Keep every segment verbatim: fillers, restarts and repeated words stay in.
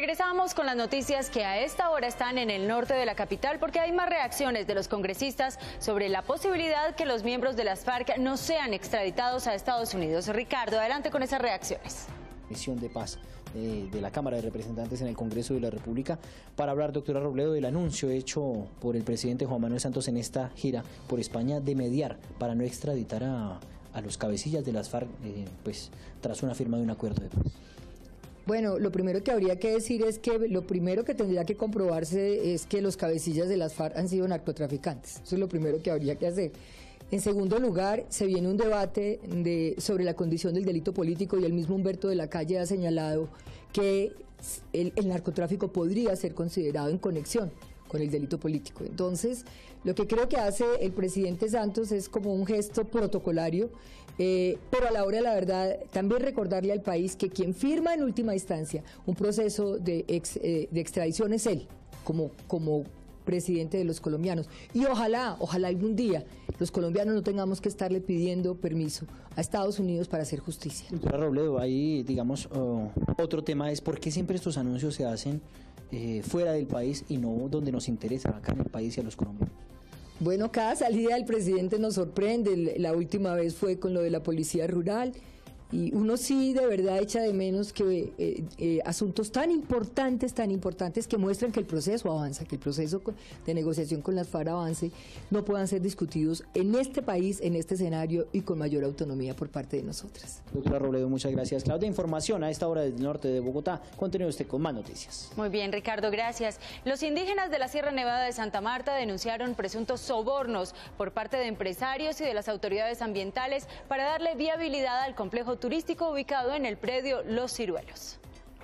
Regresamos con las noticias que a esta hora están en el norte de la capital, porque hay más reacciones de los congresistas sobre la posibilidad que los miembros de las FARC no sean extraditados a Estados Unidos. Ricardo, adelante con esas reacciones. Misión de paz eh, de la Cámara de Representantes en el Congreso de la República para hablar, doctora Robledo, del anuncio hecho por el presidente Juan Manuel Santos en esta gira por España de mediar para no extraditar a, a los cabecillas de las FARC, eh, pues tras una firma de un acuerdo de paz. Bueno, lo primero que habría que decir es que lo primero que tendría que comprobarse es que los cabecillas de las FARC han sido narcotraficantes. Eso es lo primero que habría que hacer. En segundo lugar, se viene un debate de, sobre la condición del delito político, y el mismo Humberto de la Calle ha señalado que el, el narcotráfico podría ser considerado en conexión con el delito político. Entonces, lo que creo que hace el presidente Santos es como un gesto protocolario, eh, pero a la hora de la verdad también recordarle al país que quien firma en última instancia un proceso de, ex, eh, de extradición es él, como, como presidente de los colombianos. Y ojalá, ojalá algún día los colombianos no tengamos que estarle pidiendo permiso a Estados Unidos para hacer justicia. Doctora Robledo, ahí digamos uh, otro tema es por qué siempre estos anuncios se hacen eh, fuera del país y no donde nos interesa, acá en el país y a los colombianos. Bueno, cada salida del presidente nos sorprende. La última vez fue con lo de la policía rural. Y uno sí de verdad echa de menos que eh, eh, asuntos tan importantes, tan importantes que muestran que el proceso avanza, que el proceso de negociación con las FARC avance, no puedan ser discutidos en este país, en este escenario y con mayor autonomía por parte de nosotras. Doctora Robledo, muchas gracias. Claudia, información a esta hora del norte de Bogotá. Continúe usted con más noticias. Muy bien, Ricardo, gracias. Los indígenas de la Sierra Nevada de Santa Marta denunciaron presuntos sobornos por parte de empresarios y de las autoridades ambientales para darle viabilidad al complejo turístico ubicado en el predio Los Ciruelos.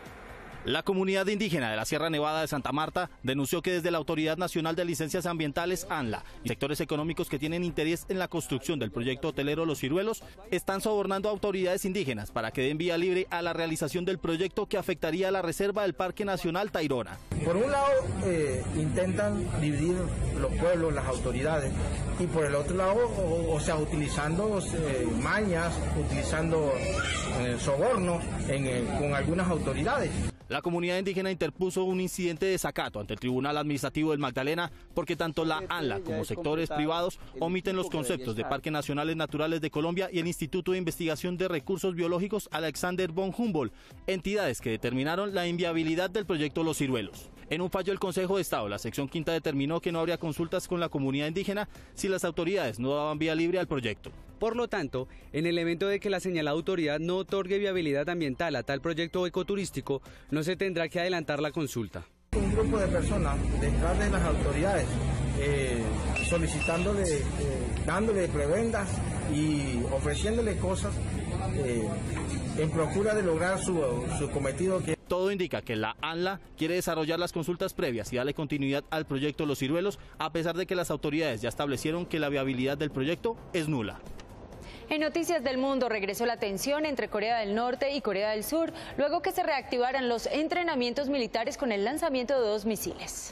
La comunidad indígena de la Sierra Nevada de Santa Marta denunció que desde la Autoridad Nacional de Licencias Ambientales, ANLA, y sectores económicos que tienen interés en la construcción del proyecto hotelero Los Ciruelos, están sobornando a autoridades indígenas para que den vía libre a la realización del proyecto que afectaría a la reserva del Parque Nacional Tayrona. Por un lado, eh, intentan dividir los pueblos, las autoridades, y por el otro lado, o, o sea, utilizando eh, mañas, utilizando eh, sobornos en, eh, con algunas autoridades. La comunidad indígena interpuso un incidente de desacato ante el Tribunal Administrativo del Magdalena porque tanto la ANLA como sectores privados omiten los conceptos de Parques Nacionales Naturales de Colombia y el Instituto de Investigación de Recursos Biológicos Alexander von Humboldt, entidades que determinaron la inviabilidad del proyecto Los Ciruelos. En un fallo del Consejo de Estado, la sección quinta determinó que no habría consultas con la comunidad indígena si las autoridades no daban vía libre al proyecto. Por lo tanto, en el evento de que la señalada autoridad no otorgue viabilidad ambiental a tal proyecto ecoturístico, no se tendrá que adelantar la consulta. Un grupo de personas detrás de las autoridades eh, solicitándole, eh, dándole prebendas y ofreciéndole cosas eh, en procura de lograr su, su cometido. Que Todo indica que la ANLA quiere desarrollar las consultas previas y darle continuidad al proyecto Los Ciruelos, a pesar de que las autoridades ya establecieron que la viabilidad del proyecto es nula. En Noticias del Mundo, regresó la tensión entre Corea del Norte y Corea del Sur, luego que se reactivaran los entrenamientos militares con el lanzamiento de dos misiles.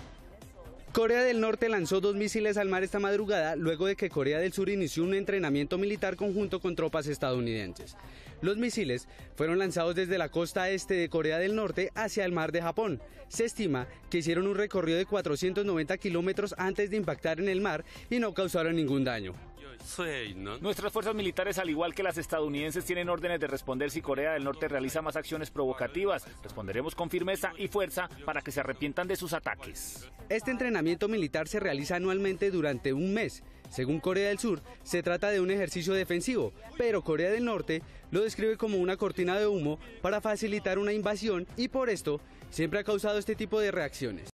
Corea del Norte lanzó dos misiles al mar esta madrugada, luego de que Corea del Sur inició un entrenamiento militar conjunto con tropas estadounidenses. Los misiles fueron lanzados desde la costa este de Corea del Norte hacia el mar de Japón. Se estima que hicieron un recorrido de cuatrocientos noventa kilómetros antes de impactar en el mar y no causaron ningún daño. Nuestras fuerzas militares, al igual que las estadounidenses, tienen órdenes de responder si Corea del Norte realiza más acciones provocativas. Responderemos con firmeza y fuerza para que se arrepientan de sus ataques. Este entrenamiento militar se realiza anualmente durante un mes. Según Corea del Sur, se trata de un ejercicio defensivo, pero Corea del Norte lo describe como una cortina de humo para facilitar una invasión y por esto siempre ha causado este tipo de reacciones.